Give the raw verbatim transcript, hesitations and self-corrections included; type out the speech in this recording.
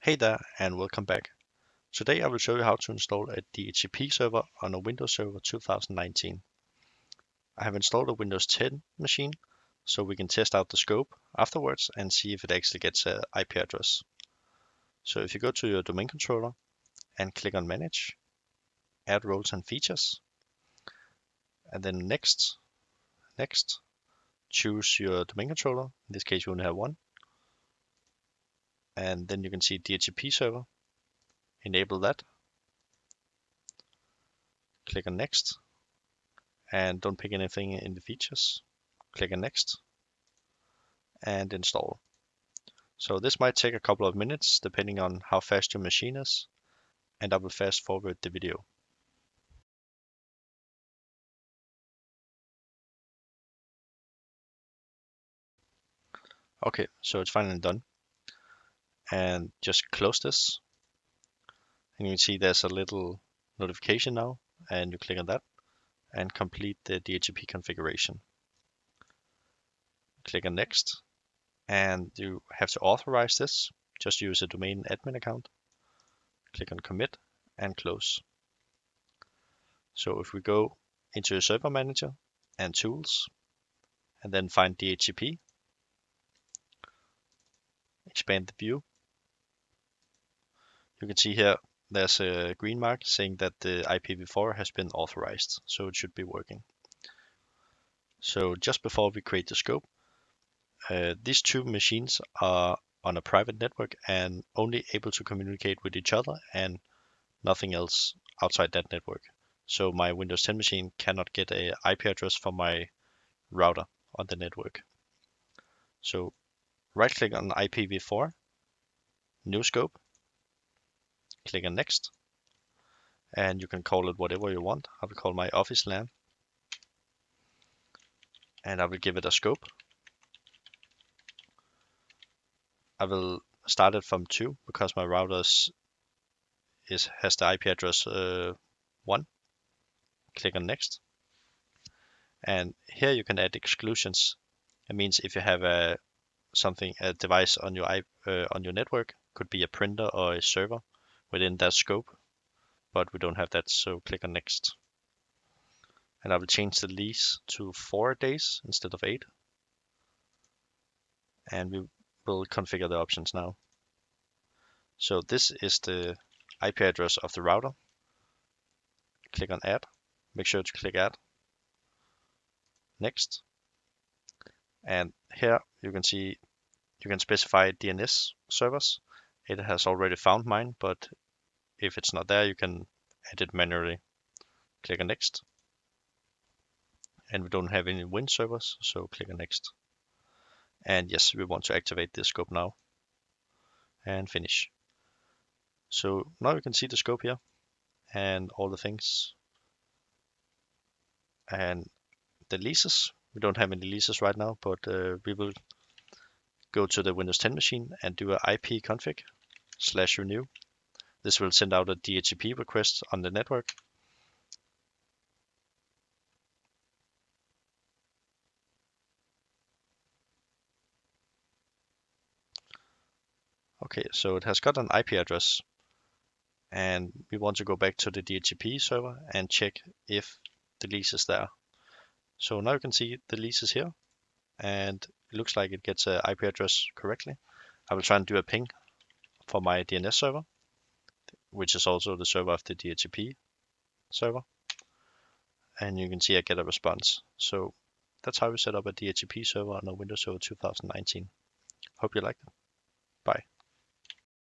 Hey there and welcome back. Today I will show you how to install a D H C P server on a Windows Server two thousand nineteen. I have installed a Windows ten machine so we can test out the scope afterwards and see if it actually gets an I P address. So if you go to your domain controller and click on Manage, Add Roles and Features, and then Next, Next, choose your domain controller. In this case you only have one. And then you can see D H C P server. Enable that. Click on Next. And don't pick anything in the features. Click on Next and install. So this might take a couple of minutes depending on how fast your machine is, and I will fast forward the video. Okay, so it's finally done. And just close this. And you can see there's a little notification now, and you click on that and complete the D H C P configuration. Click on Next, and you have to authorize this. Just use a domain admin account. Click on Commit and close. So if we go into your server manager and tools, and then find D H C P, expand the view, you can see here there's a green mark saying that the I P v four has been authorized, so it should be working. So just before we create the scope, uh, these two machines are on a private network and only able to communicate with each other and nothing else outside that network. So my Windows ten machine cannot get an I P address from my router on the network. So right click on I P v four, new scope, click on Next, and you can call it whatever you want. I will call my office LAN, and I will give it a scope. I will start it from two because my router is, is has the I P address uh, one. Click on Next, and here you can add exclusions. It means if you have a something a device on your uh, on your network, could be a printer or a server within that scope, but we don't have that, so click on Next. And I will change the lease to four days instead of eight. And we will configure the options now. So this is the I P address of the router. Click on Add. Make sure to click Add. Next. And here you can see you can specify D N S servers. It has already found mine, but if it's not there, you can add it manually. Click on Next. And we don't have any Win servers, so click on Next. And yes, we want to activate this scope now. And finish. So now you can see the scope here and all the things. And the leases, we don't have any leases right now, but uh, we will go to the Windows ten machine and do a I P config slash renew. This will send out a D H C P request on the network. Okay, so it has got an I P address, and we want to go back to the D H C P server and check if the lease is there. So now you can see the lease is here, and it looks like it gets an I P address correctly. I will try and do a ping for my D N S server, which is also the server of the D H C P server. And you can see I get a response. So that's how we set up a D H C P server on a Windows Server two thousand nineteen. Hope you liked it. Bye.